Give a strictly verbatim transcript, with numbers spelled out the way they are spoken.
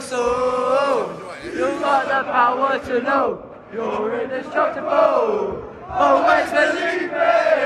soul. You got the power to know you're indestructible. Always believe it.